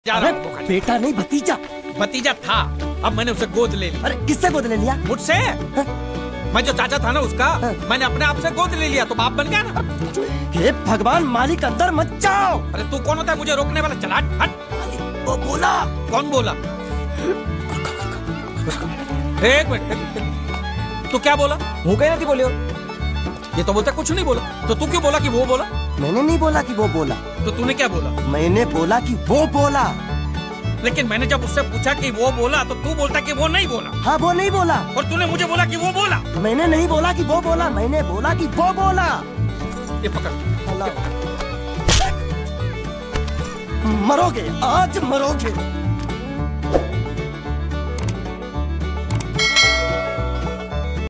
जा रहा हूँ। अरे बेटा नहीं भतीजा। भतीजा था, अब मैंने उसे गोद ले लिया। अरे किससे गोद ले लिया? मुझसे। मैं जो चाचा था ना उसका, मैंने अपने आप से गोद ले लिया तो बाप बन गया ना। हे भगवान, मालिक अंदर मत जाओ। अरे तू कौन होता है मुझे रोकने वाला? चला हट। वो बोला। कौन बोला? एक मिनट, तू क्या बोला? वो कह रही बोले हो। ये तो बोलता कुछ नहीं बोला, तो तू क्यों बोला कि वो बोला? मैंने नहीं बोला कि वो बोला। तो तूने क्या बोला? मैंने बोला कि वो बोला। लेकिन मैंने जब उससे पूछा कि वो बोला तो तू बोलता कि वो नहीं बोला। हाँ वो नहीं बोला। और तूने मुझे बोला कि वो बोला। मैंने नहीं बोला कि वो बोला, मैंने बोला कि वो बोला। ये पकड़। मरोगे, आज मरोगे।